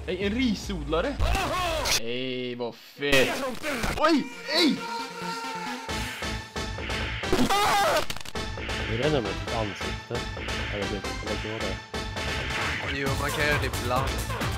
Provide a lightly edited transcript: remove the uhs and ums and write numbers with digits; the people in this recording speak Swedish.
Ej, en risodlare. Ej, vad fett. Oj, ej! Det är redan med ett ansikte. Eller det. Jo, man kan göra det ibland.